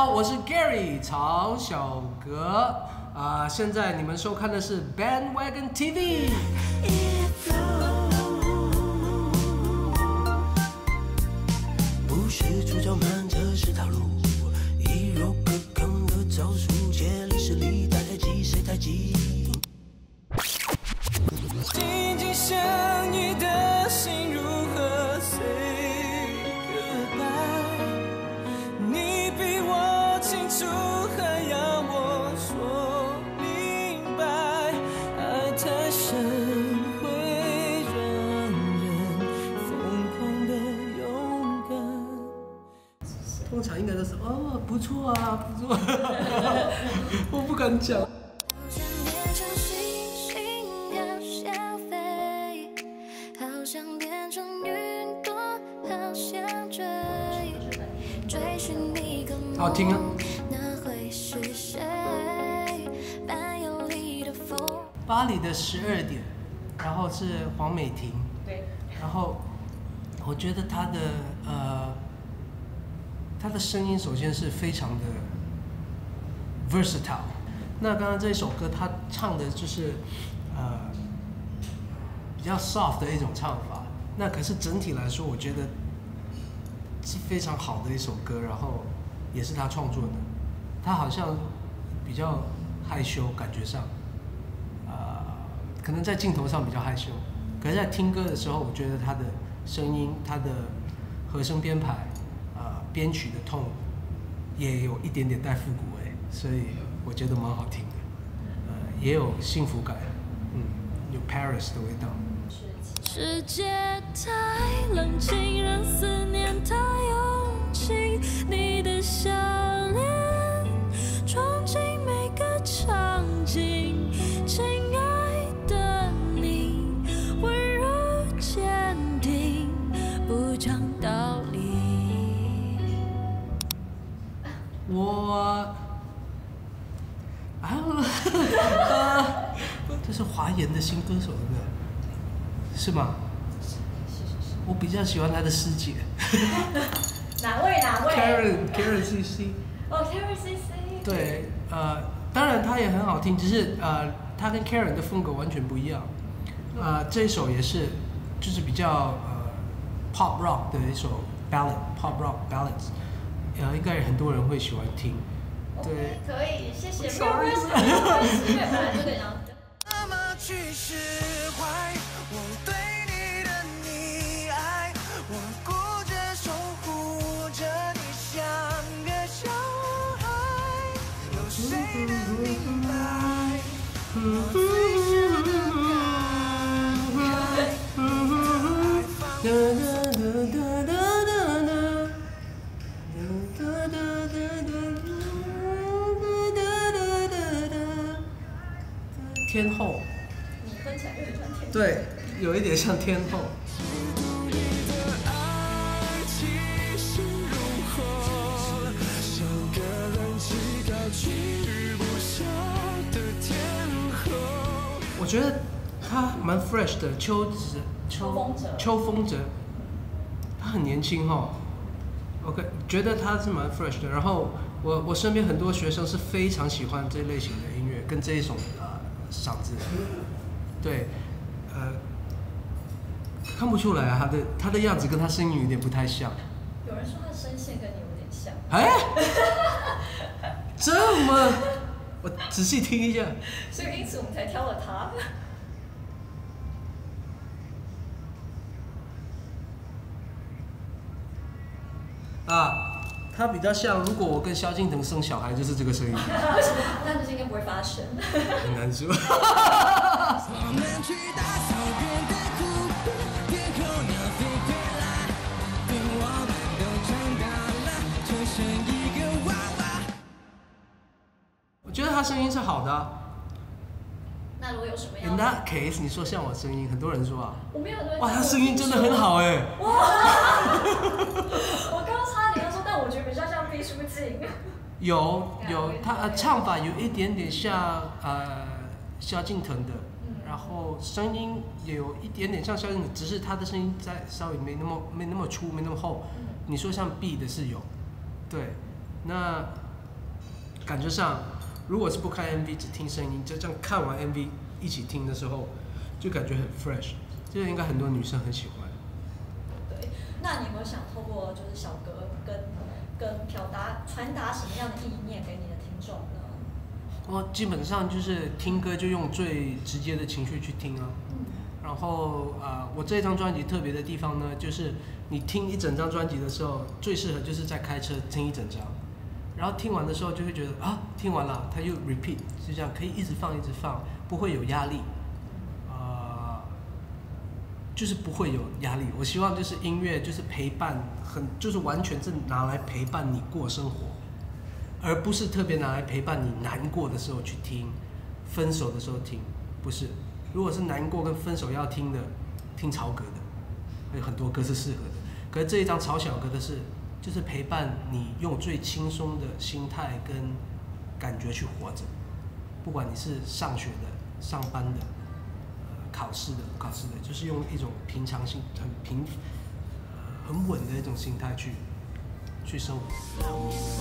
好，我是 Gary 曹小格现在你们收看的是 Bandwagon TV。 不是主角们，这是套路，易柔可抗的招数，借力使力，大太极，谁太极？紧紧相依的心如何 say goodbye？ 你比我清楚，还要我说明白，爱太深会让人疯狂的勇敢。 通常应该都是哦，不错啊，不错，我不敢讲。好听啊！巴黎的12点，然后是黄美婷， 对， 然后我觉得她的声音首先是非常的 versatile。那刚刚这一首歌，她唱的就是比较 soft 的一种唱法。那可是整体来说，我觉得是非常好的一首歌，然后也是他创作的。他好像比较害羞，感觉上，可能在镜头上比较害羞，可是在听歌的时候，我觉得他的声音、他的和声编排、编曲的痛，也有一点点带复古味，所以我觉得蛮好听的，也有幸福感，有 Paris 的味道。 世界太冷清，让思念太用情，你的笑脸闯进每个场景，亲爱的你，温柔坚定，不讲道理。 这是华研的新歌手，对不对？是吗？是。我比较喜欢他的师姐。 哪位 ？Karen CC。 哦 ，Karen CC。 对，当然他也很好听，只是他跟 Karen 的风格完全不一样。这一首也是，就是比较pop rock 的一首 ballad，pop rock ballads，应该很多人会喜欢听。对， 可以，谢谢。 不好意思， 因为本来就这样。 怎么去释怀？我对你的溺爱，我顾着守护着你像个小孩，有谁能明白我最深的天后， 你哼起来就很像天后。 对，有一点像天后。我觉得他蛮 fresh 的，秋风哲，他很年轻哈。OK， 觉得他是蛮 fresh 的。然后我身边很多学生是非常喜欢这类型的音乐，跟这一种嗓子，对，看不出来啊，他的样子跟他声音有点不太像。 有人说他的声线跟你有点像。 哎，这么，我仔细听一下。 所以因此我们才挑了他。 他比较像，如果我跟萧敬腾生小孩，就是这个声音。 那就是应该不会发生。 很难说。我觉得他声音是好的那如果有什么样 ？In that case， 你说像我声音，很多人说啊。 我没有对。 哇，他声音真的很好哎。 哇！我刚刚差点要说，但我觉得比较像毕书尽。有， 他唱法有一点点像萧敬腾的，然后声音也有一点点像萧敬腾，只是他的声音在稍微没那么粗，没那么厚。你说像 B 的是有，对，那感觉上，如果是不看 MV 只听声音，就这样看完 MV 一起听的时候，就感觉很 fresh， 这个应该很多女生很喜欢。 对，那你有没有想透过就是小哥跟传达什么样的意念给你的听众呢？ 我基本上就是听歌就用最直接的情绪去听啊。然后我这张专辑特别的地方呢，就是你听一整张专辑的时候，最适合就是在开车听一整张，然后听完的时候就会觉得啊，听完了，它又 repeat， 就这样可以一直放一直放，不会有压力，就是不会有压力。我希望就是音乐就是陪伴，就是完全是拿来陪伴你过生活，而不是特别拿来陪伴你难过的时候去听，分手的时候听，不是。如果是难过跟分手要听的，听曹格的，有很多歌是适合的。可是这一张曹小格的是，就是陪伴你用最轻松的心态跟感觉去活着。不管你是上学的、上班的、考试的、不考试的，就是用一种平常心、很稳的一种心态去生活。